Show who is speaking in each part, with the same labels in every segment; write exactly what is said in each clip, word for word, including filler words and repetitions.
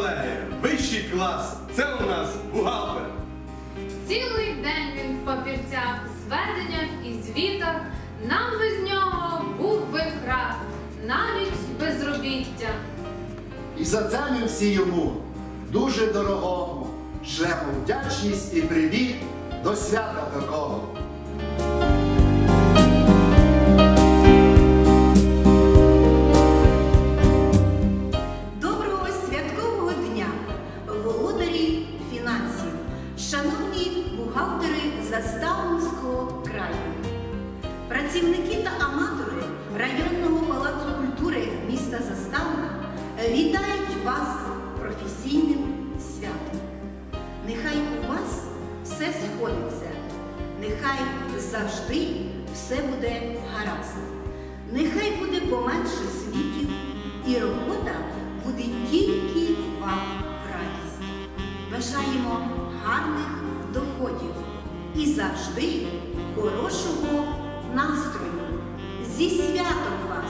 Speaker 1: колеги, вищий клас, це у нас бухгалтер.
Speaker 2: Цілий день він в папірцях, зведеннях і звітах, нам без нього був би крах, навіть безробіття.
Speaker 3: І за це ми всі йому, дуже дорогому, шлемо вдячність і привіт до свята такого.
Speaker 4: Доброго святкового дня, володарі фінансів, шановні бухгалтери Заставницького краю, працівники та аматори районного палацу культури міста Заставна вітають вас професійним святом. Нехай у вас все сходиться, нехай завжди все буде гаразд. Нехай буде поменше світів і робота буде тільки вам в радість. Бажаємо гарних доходів і завжди хорошого настрою. Зі святом вас!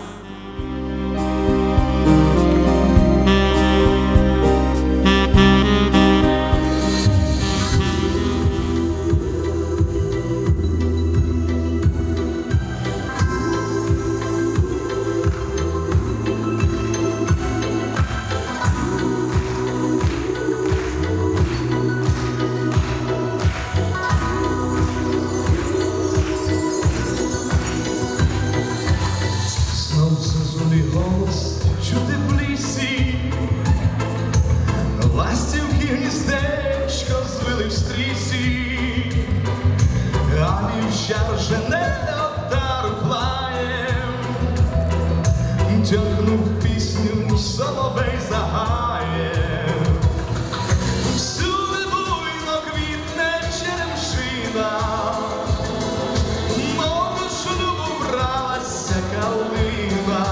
Speaker 5: Тягнув пісню, соловей загає, всюди буйно квітне черемшина, мов до шлюбу бралася калина.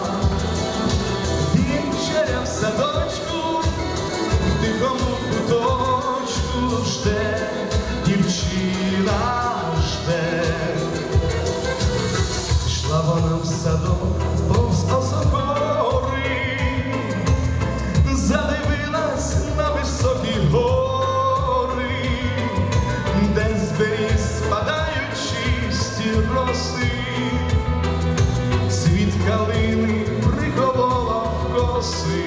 Speaker 5: Вінчаря в садочку, в тихому куточку жде, дівчина жде. Пішла вона в садок, повз осокори, задивилась на високі гори, де з беріз спадають чисті роси, цвіт калини приколола в коси.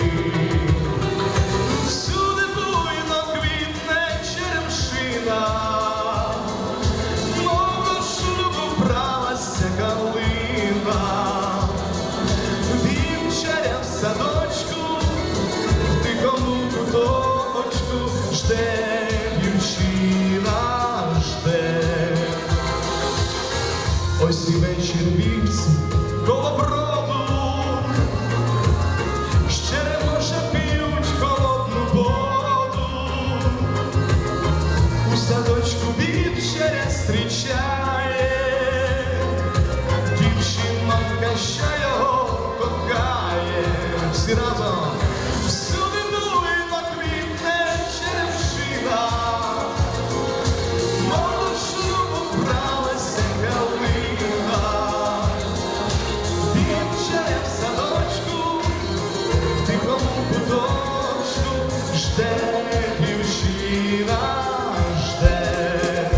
Speaker 5: Всюди буйно квітне черемшина, мов до шлюбу бралася калина. Вівчаря в садочку, в тихому куточку жде, дівчина жде. Ось і вечір вівці коло броду, ще не може п'ють холодну воду. У садочку вівчаря зустрічає, дівчинка ще його кохає. Всі разом. Всюди буйно квітне черемшина, мов до шлюбу бралася калина. Вівчаря в садочку, в тихому куточку жде, дівчина жде.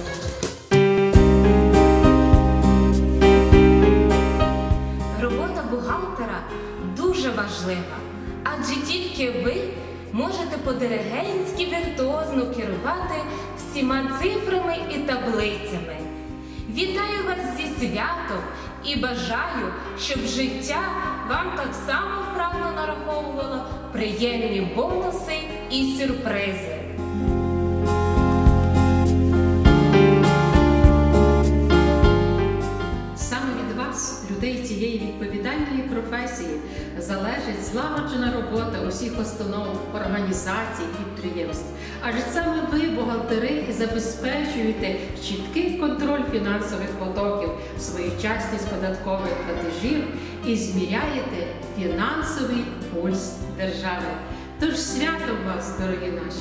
Speaker 6: Робота бухгалтера дуже важлива, адже тільки ви можете по-диригентськи віртуозно керувати всіма цифрами і таблицями. Вітаю вас зі святом і бажаю, щоб життя вам так само вправно нараховувало приємні бонуси і сюрпризи.
Speaker 7: Людей цієї відповідальної професії залежить злагоджена робота усіх установ, організацій, підприємств. Адже саме ви, бухгалтери, забезпечуєте чіткий контроль фінансових потоків, своєчасність податкових платежів і зміряєте фінансовий пульс держави. Тож свято вас, дорогі наші!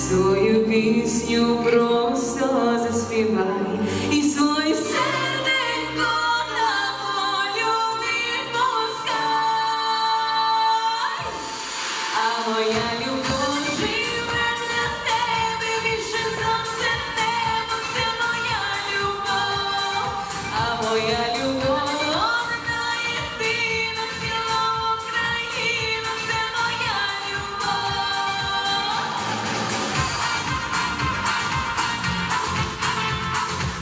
Speaker 8: свою пісню просто заспівай, і своє серденько на волю відпускай. А моя любов живе для тебе, більше за все небо, це моя любов. А моя любов одна єдина, ціла Україна, це моя любов.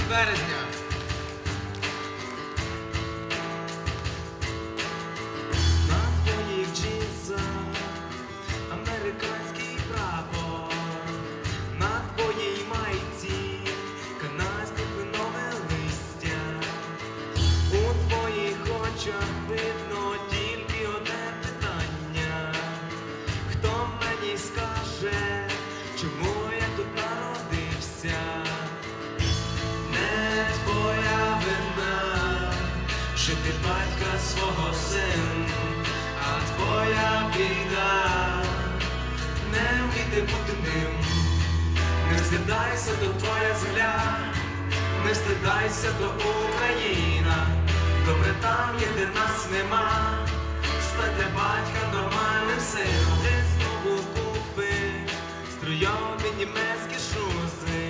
Speaker 5: березня.
Speaker 9: На твоїх джинсах американський прапор, на твоїй майці канадське кленове листя. У твоїх очах видно тільки одне питання: хто мені скаже, чому я тут народився? Не твоя вина, що ти батька свого син, а твоя біда не вміти бути ним. Не стидайся, то твоя земля, не стидайся, то Україна. Добре там є, де нас нема, стань для батька нормальним сином. Ти знову купиш струйові німецькі шузи.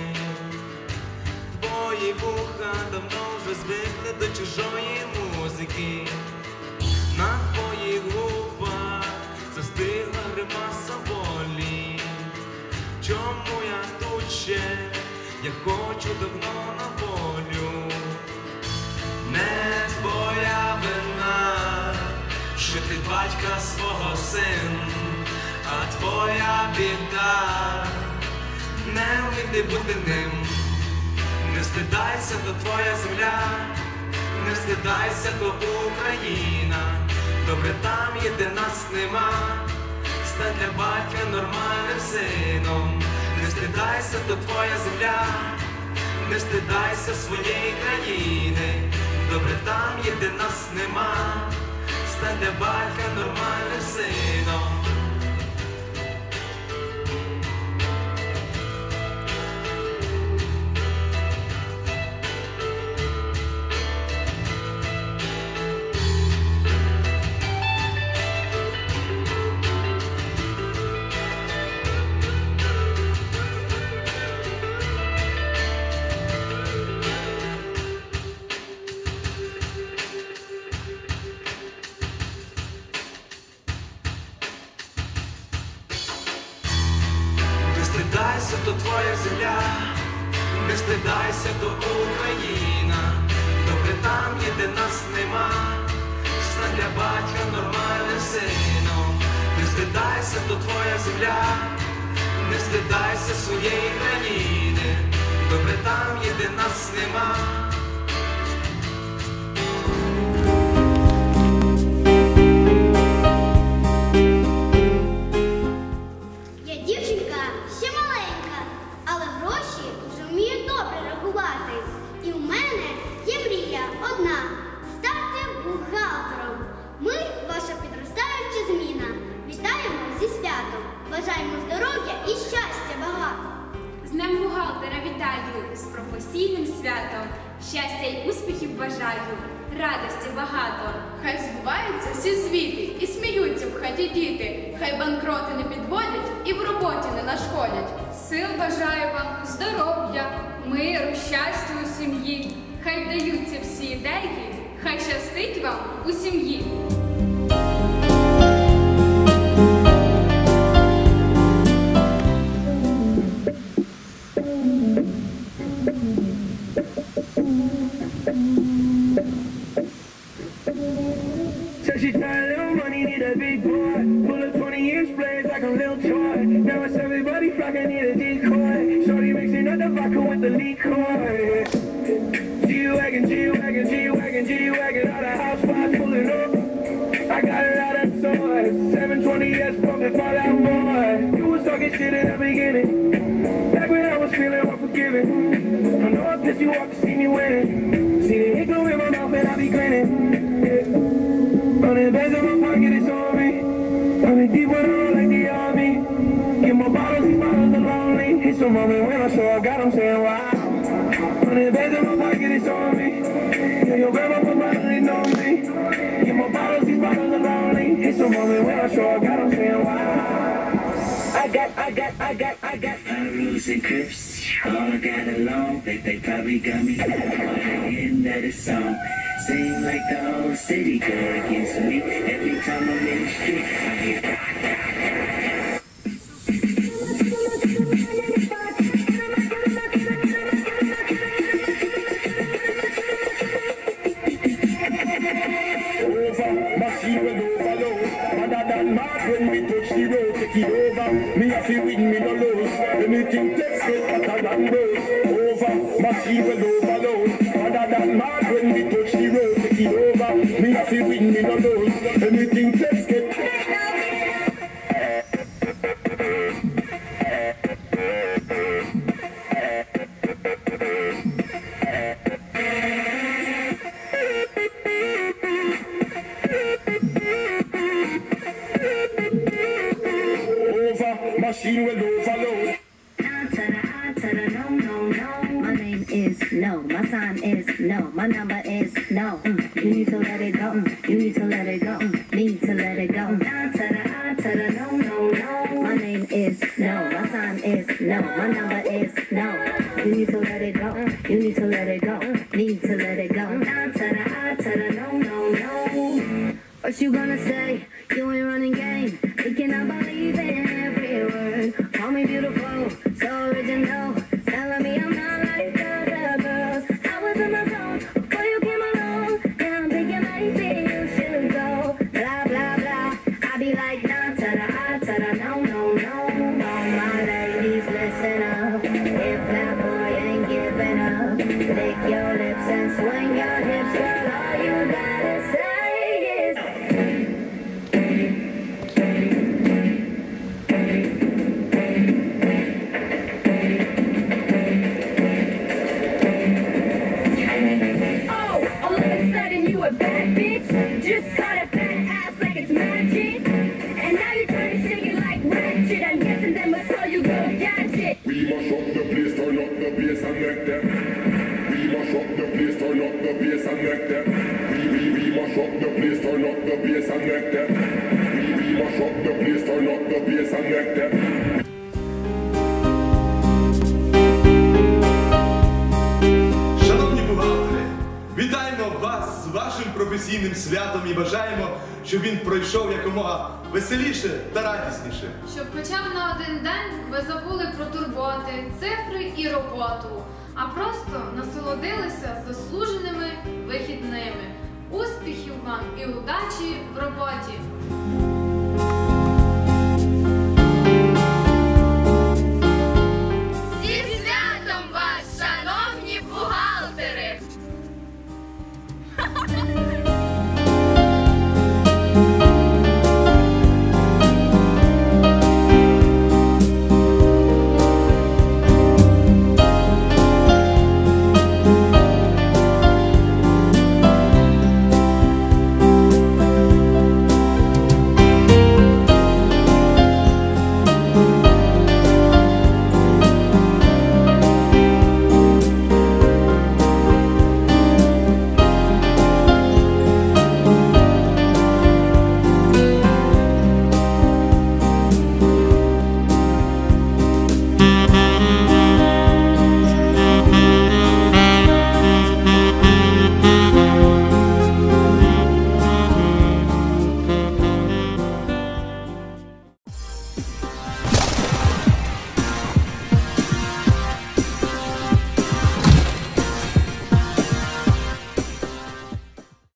Speaker 9: Твої вуха давно вже звикли до чужої музики. На твоїх губах застигла гримаса болі. Чому я тут ще? Я хочу давно на волю. Не твоя вина, що ти батька свого син, а твоя біда не вміти бути ним. Не стидайся, то твоя земля, не стидайся, то Україна. Добре там є, де нас нема, стань для батька нормальним сином. Не стидайся, то твоя земля, не стидайся своєї країни. Добре там є, де нас нема, стань для батька нормальним сином. Не стидайся, то твоя земля, не стидайся, то Україна. Добре там є, де нас нема, стань для батька нормальним сином. Не стидайся, то твоя земля, не стидайся своєї країни. Добре там є, де нас нема.
Speaker 10: Я дівчинка ще маленька, але гроші вже вмію добре рахувати. І в мене є мрія одна – стати бухгалтером. Ми – ваша підростаюча зміна. Вітаємо зі святом, бажаємо здоров'я і щастя багато.
Speaker 2: З Днем бухгалтера вітаю, з професійним святом. Щастя й успіхів бажаю, радості багато.
Speaker 11: Хай збуваються всі звіти і сміються в хаті діти. Хай банкроти не підводять і в роботі не нашкодять.
Speaker 2: Сил бажаю вам, здоров'я, миру, щастя у сім'ї. Хай вдаються всі ідеї, хай щастить вам у сім'ї.
Speaker 12: Said she tired, little money, need a big boy. Full of twenty inch blades like a little toy. Now it's everybody flocking, need a decoy. Shorty mixing up the vodka with the liquor. G-Wagon, G-Wagon, G-Wagon, G-Wagon. All the housewives pulling up. I got a lot of toys. seven twenty S pumping fall out more. You was talking shit in the beginning. Back when I was feeling unforgiving. I know I pissed you off to see me winning. See the hit go in my mouth and I be grinning. Running bands in my pocket, it's on me. Running deep with her like the army. Get more bottles, these bottles are lonely. It's a moment when I show I got them saying wow. Running bands in my pocket, it's on me. Yeah, your grandma put my money on me. Get more bottles, these bottles are lonely. It's a moment when I show I got them saying wow. I got, I got, I got, I got rules and crips. All got along, they, they probably got me in that it's song. Seem like the whole city go against me. Every time I'm in the street, I hear get hotter than those. Over, machine will overload. Other than mad when we touch the road. Take it over, me have to win, me no lose. Anything let's get. Machine will overload.
Speaker 13: Down to the I to the no, no, no. My name is no. My sign is no. My number is no. Mm. You need to let it go. Mm. You need to let it go. Mm. Need to let it go. Mm. Down to the I to the no, no, no. My name is no. My sign is no. My number is no. You need to let it go. Mm. You need to let it go. Mm. Need to let it go. Mm. Down to the I to the no, no, no. What you gonna say? You ain't running game. We cannot believe in every word. Call me beautiful, so original. Telling me I'm not like the other girls. I was in my zone before you came along. Now I'm thinking maybe you should go. Blah, blah, blah. I be like, down to the I to the no, no, no. All my ladies, listen up. If that boy ain't giving up, lick your lips and swing your hips. Girl, all you gotta say. Bad bitch, just got a fat ass like it's magic. And now you're trying to shake it like ratchet. I'm guessing that must call you girl gadget.
Speaker 12: We mash up the place, turn up the bass and neck them. We mash up the place, turn up the bass and neck them. We, we, we mash up the place, turn up the bass and neck them. We, we mash up the place, turn up the bass and neck them.
Speaker 1: Шановні бухгалтери, вітаємо вас з вашим професійним святом і бажаємо, щоб він пройшов якомога веселіше та радісніше.
Speaker 2: Щоб хоча б на один день ви забули про турботи, цифри і роботу, а просто насолодилися заслуженими вихідними. Успіхів вам і удачі в роботі!